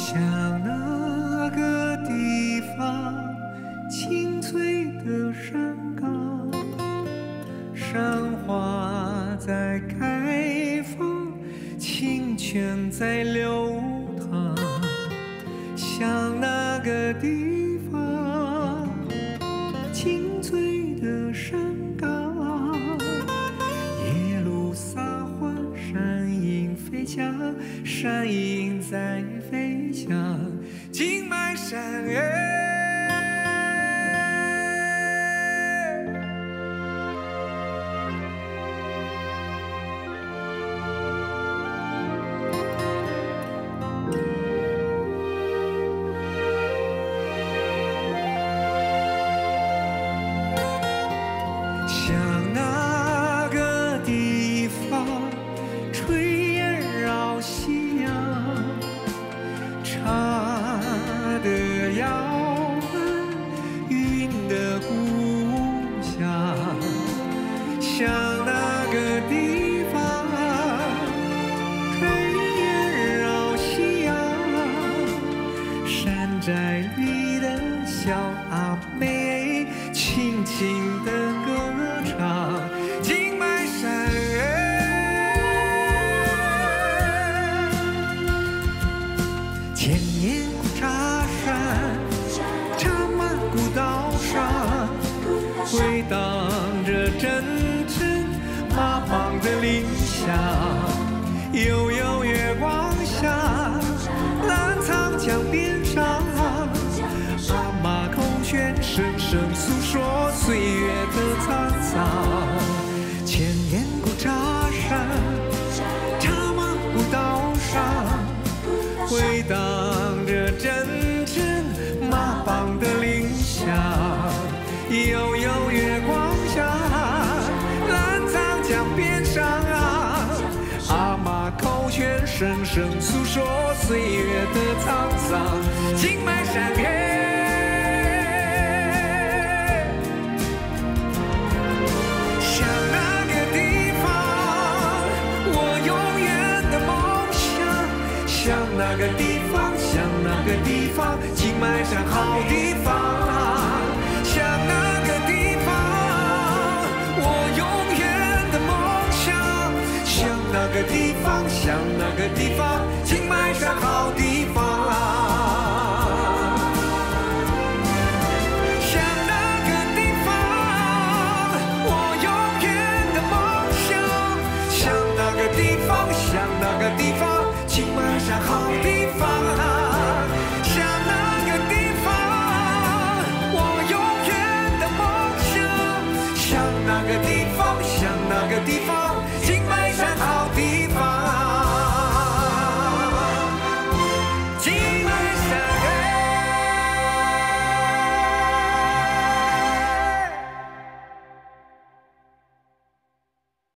像那个地方，青翠的山岗，山花在开放，清泉在流淌。像那个地方，青翠的山岗，夜露撒花，山影飞翔，山影在飞翔，金麦山像那个地方，炊烟绕夕阳，茶的摇篮，云的故乡。像那个地方，炊烟绕夕阳，山寨里的小阿妹，轻轻地歌唱，金麦山千年古茶山，茶马古道上，回荡着阵阵马帮的铃响。悠悠月光下，澜沧江边上，阿妈口弦声声诉说岁月的沧桑。千年古茶山，茶马古道上，回荡着阵阵马帮的铃响。悠悠月光下，澜沧江边上，阿妈口弦声声诉说岁月的沧桑。金麦山像那个地方，我永远的梦想。像那个地方，像那个地方，金麦山好地方。像那个地方，我永远的梦想。像那个地方，像那个地方，金麦山好地方。像那个地方，我永远的梦想。像那个地方，像那个地方，金麦山好地方。像那个地方，我永远的梦想。像那个地方，像那个地方。